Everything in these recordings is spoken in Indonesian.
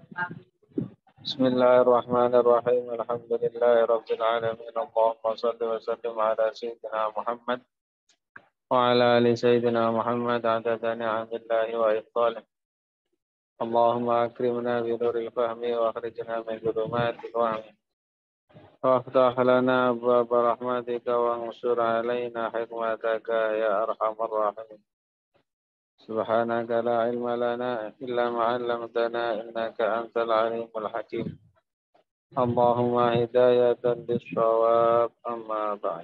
بسم الله الرحمن الرحيم الحمد لله رب العالمين اللهم صل وسلم على سيدنا محمد وعلى آل سيدنا محمد عدد نعم الله وإفضاله اللهم أكرمنا بنور الفهم وأخرجنا من ظلمات الوهم وافتح لنا أبواب رحمتك وانشر علينا حكمتك يا أرحم الراحمين سبحانك لا علم لنا إلا ما علمتنا إنك أنت العليم الحكيم اللهم هداية للصواب أما بعد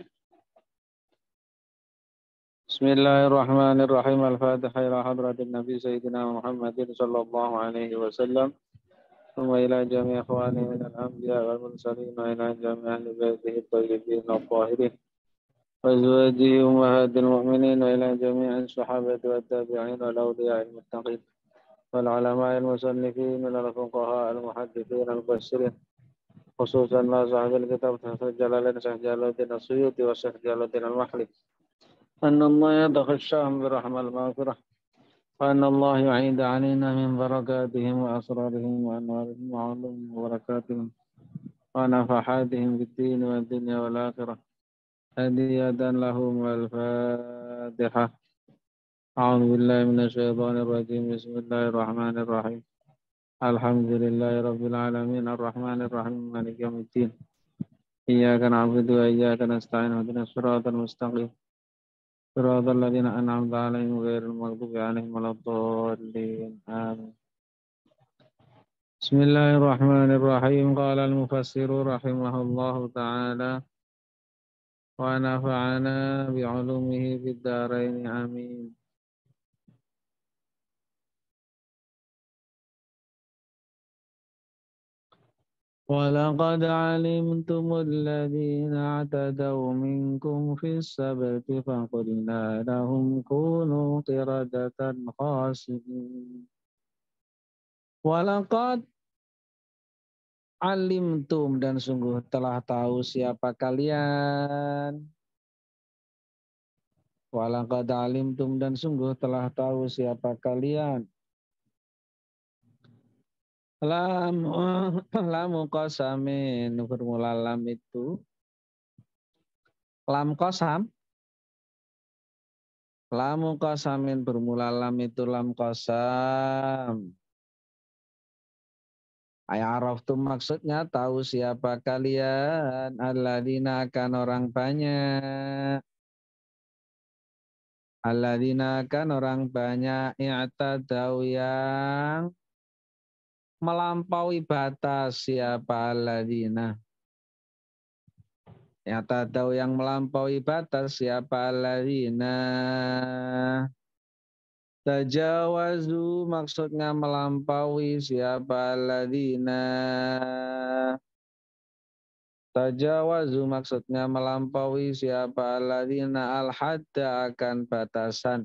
بسم الله الرحمن الرحيم الفاتحة إلى حضرة النبي سيدنا محمد صلى الله عليه وسلم ثم إلى جميع إخوانه من الأنبياء والمرسلين وإلى جميع أهل بيته الطيبين الطاهرين وأزواجه أمهات المؤمنين وإلى جميع الصحابة والتابعين والأولياء المتقين والعلماء المصنفين من الفقهاء المحدثين المفسرين خصوصا ما صاحب الكتاب تحت جلالين شيخ جلال الدين السيوطي والشيخ جلال الدين المحلي أن الله يتغشاهم برحمة المغفرة وأن الله يعيد علينا من بركاتهم وأسرارهم وأنوارهم وعلومهم وبركاتهم ونفحاتهم في الدين والدنيا والآخرة هدية لهم والفاتحة أعوذ بالله من الشيطان الرجيم بسم الله الرحمن الرحيم الحمد لله رب العالمين الرحمن الرحيم مالك يوم الدين إياك نعبد وإياك نستعين اهدنا الصراط المستقيم صراط الذين أنعمت عليهم غير المغضوب عليهم ولا الضالين آمين بسم الله الرحمن الرحيم قال المفسر رحمه الله تعالى ونفعنا بعلومه في الدارين آمين ولقد علمتم الذين اعتدوا منكم في السبت فقلنا لهم كونوا قردة خاسئين Walaqad alimtum dan sungguh telah tahu siapa kalian. Walaqad alimtum dan sungguh telah tahu siapa kalian. Lamu qasamin bermula lam itu. Lam qasam. Lamu qasamin bermula lam itu lam qasam. Ayaraftum maksudnya tahu siapa kalian. Alladzina akan orang banyak. Alladzina akan orang banyak. I'tadau yang melampaui batas siapa alladzina. I'tadau yang melampaui batas siapa alladzina. Tajawazu maksudnya melampaui siapa alladzina. Tajawazu maksudnya melampaui siapa alladzina al-hadda akan batasan.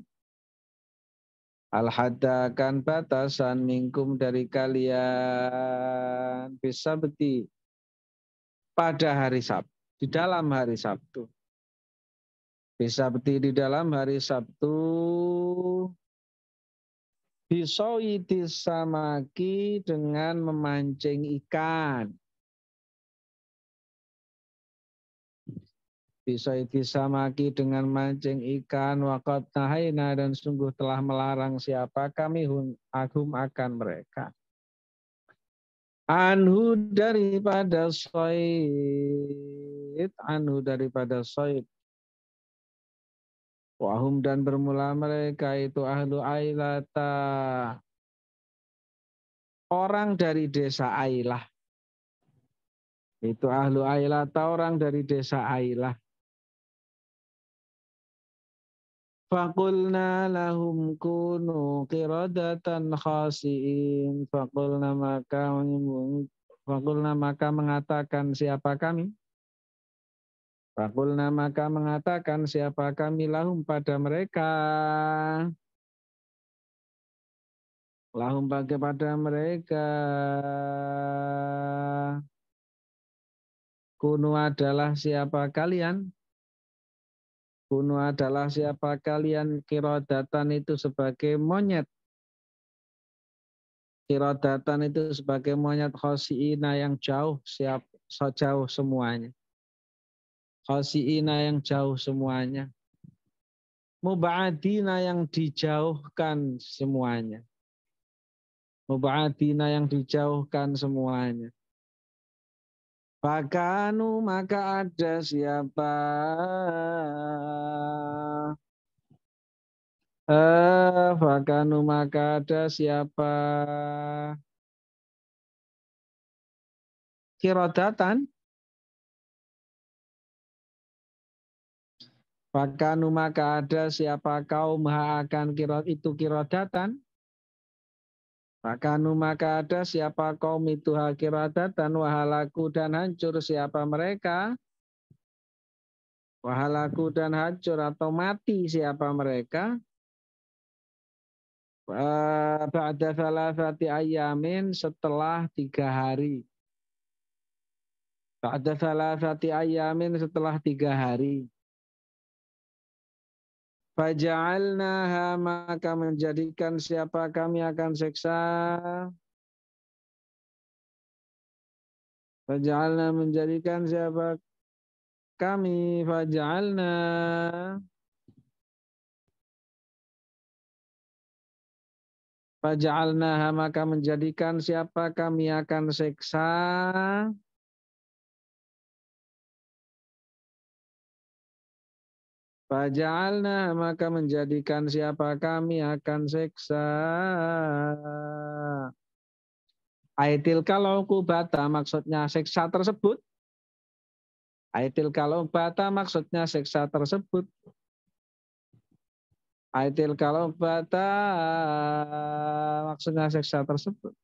Al-hadda akan batasan minkum dari kalian. Bisa beti pada hari Sabtu. Di dalam hari Sabtu. Bisa beti di dalam hari Sabtu. Bisoidi samaki dengan memancing ikan. Bisoidi samaki dengan mancing ikan. Waqad nahaina dan sungguh telah melarang siapa kami agum akan mereka. Anhu daripada soid. Anhu daripada soid. Wahum dan bermula mereka itu ahlu Ailata. Orang dari desa Ailah. Itu ahlu Ailata orang dari desa Ailah. Fakulna lahum kunu qiradatan khasiin. Fakulna maka mengatakan siapa kami? Fakulna maka mengatakan siapa kami lahum pada mereka. Lahum bagi pada mereka. Kunu adalah siapa kalian? Kunu adalah siapa kalian? Qiradatan itu sebagai monyet. Qiradatan itu sebagai monyet, khosiina yang jauh, jauh semuanya. Khosiina yang jauh semuanya. Muba'adina yang dijauhkan semuanya. Muba'adina yang dijauhkan semuanya. Fakanu maka ada siapa? Fakanu maka ada siapa? Qiradatan. Fakanu maka ada siapa kaum akan itu qiradatan. Fakanu maka ada siapa kaum itu qiradatan, wahalaku dan hancur siapa mereka. Wahalaku dan hancur atau mati siapa mereka. Ba'da thalathati ayamin setelah 3 hari. Ba'da thalathati ayamin setelah 3 hari. Faja'alnaha maka menjadikan siapa kami akan seksa. Faja'alna menjadikan siapa kami. Faja'alna. Faja'alnaha maka menjadikan siapa kami akan seksa. Faja'alna maka menjadikan siapa kami akan seksa. Aitil kalau kubata maksudnya seksa tersebut. Aitil kalau bata maksudnya seksa tersebut. Aitil kalau bata maksudnya seksa tersebut.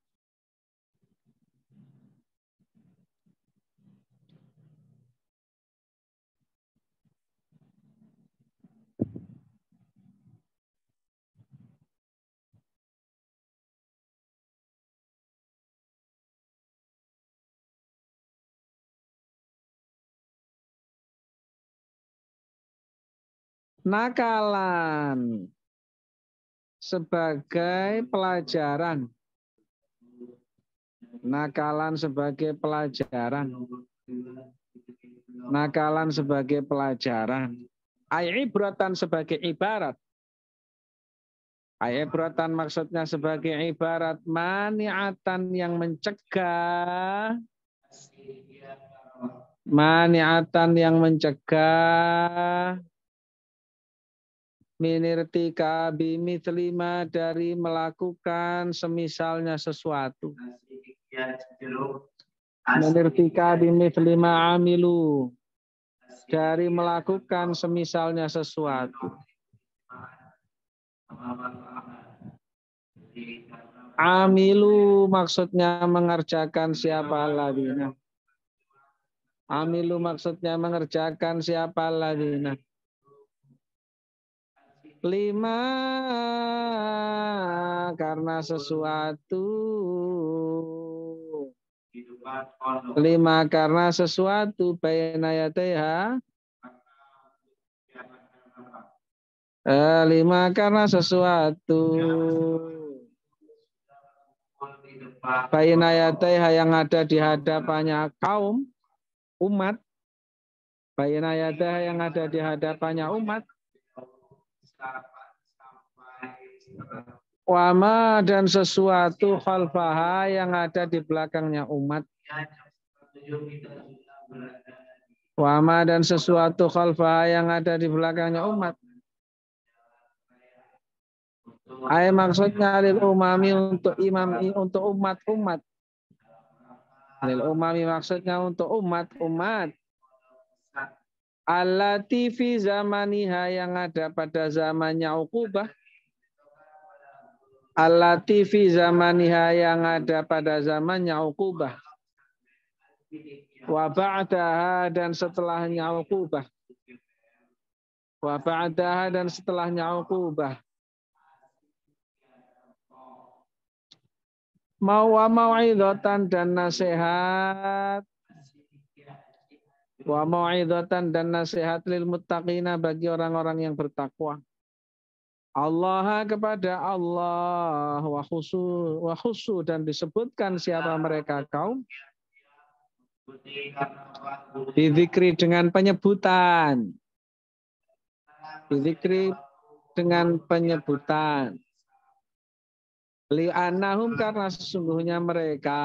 Nakalan sebagai pelajaran. Nakalan sebagai pelajaran. Nakalan sebagai pelajaran. Ibratan sebagai ibarat. Ibratan maksudnya sebagai ibarat. Mani'atan yang mencegah. Mani'atan yang mencegah. Minirtika bimitlima dari melakukan semisalnya sesuatu. Minirtika bimitlima amilu dari melakukan semisalnya sesuatu. Amilu maksudnya mengerjakan siapa ladina. Amilu maksudnya mengerjakan siapa ladina. 5 karena sesuatu. 5 karena sesuatu baina yataiha. 5 karena sesuatu. Baina yataiha yang ada di hadapannya kaum umat. Baina yataiha yang ada di hadapannya umat. Wama dan sesuatu khalfaha yang ada di belakangnya umat. Wama dan sesuatu khalfaha yang ada di belakangnya umat. Maksudnya lil umami untuk imam untuk umat-umat. Lil umami maksudnya untuk umat-umat. Allati fi zamaniha yang ada pada zamannya Uqubah. Allati fi zamaniha yang ada pada zamannya Uqubah. Wa ba'daha dan setelahnya Uqubah. Wa ba'daha dan setelahnya Uqubah. Mau'idhatan dan nasihat. Wa mau'idhatan dan nasihat lil muttaqina bagi orang-orang yang bertakwa. Allah kepada Allah wa khusu dan disebutkan siapa mereka kaum dizikri dengan penyebutan. Dizikri dengan penyebutan. Li'annahum karena sesungguhnya mereka.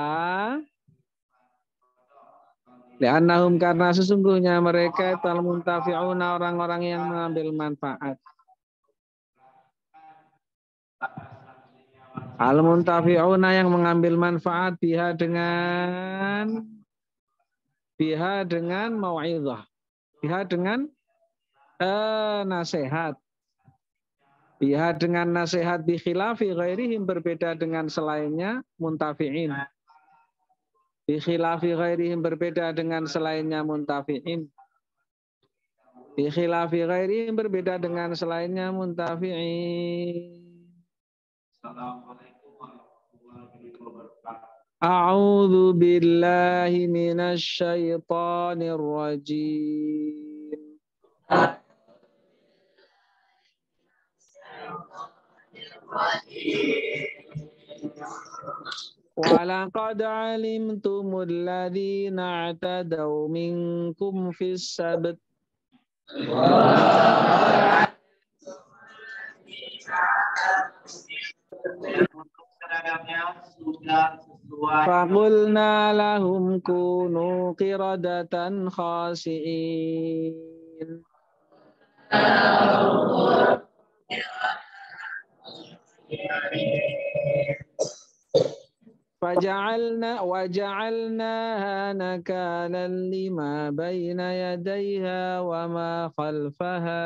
Li'annahum karena sesungguhnya mereka al-muntafi'una orang-orang yang mengambil manfaat. Al-muntafi'una yang mengambil manfaat biha dengan mau'izah. Biha dengan nasihat. Biha dengan nasihat bi khilafi ghairihim berbeda dengan selainnya muntafi'in. Bi khilafi ghairihim berbeda dengan selainnya muntafi'in. Bi khilafi ghairihim berbeda dengan selainnya muntafi'in. Assalamualaikum warahmatullahi wabarakatuh. A'udzu billahi minasy syaithanir rajim. وَلَقَدْ عَلِمْتُمُ الَّذِينَ اعْتَدَوْا مِنْكُمْ فِي السَّبْتِ فَقُلْنَا لَهُمْ كُونُوا قِرَدَةً خَاسِئِينَ وَجَعَلْنَاهَا نَكَالًا لِمَا بَيْنَ يَدَيْهَا وَمَا خَلْفَهَا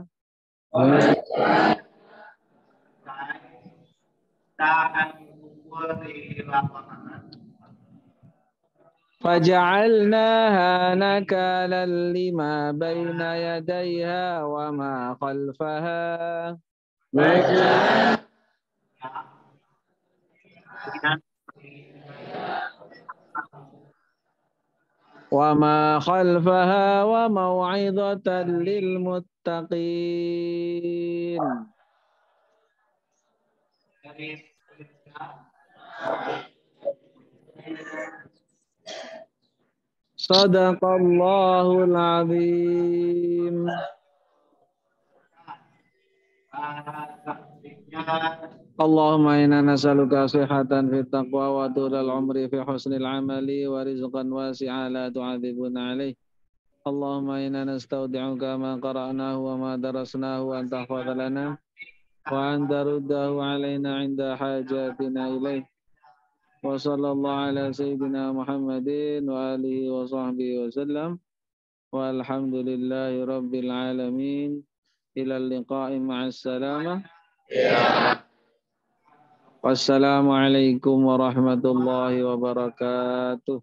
فَجَعَلْنَاهَا نَكَالًا لِمَا بَيْنَ يَدَيْهَا وَمَا خَلْفَهَا وَمَوْعِظَةً لِلْمُتَّقِينَ. Sadaqallahul azim. Allahumma inna nas'aluka sihhatan fit taqwa wa tulal umri fi husnil amali wa rizqan wasi'a la tu'adzibuna alaih. Allahumma inna nastaudi'uka ma qara'nahu wa ma darasnahu wa anta tahfadz lana wa anta ruddahu alaina 'inda hajatina ilaih. Wa sallallahu ala sayyidina Muhammadin wa alihi wa sahbihi wa sallam. Walhamdulillahi rabbil alamin. Ila liqa'i ma'as salamah. Wassalamualaikum warahmatullahi wabarakatuh.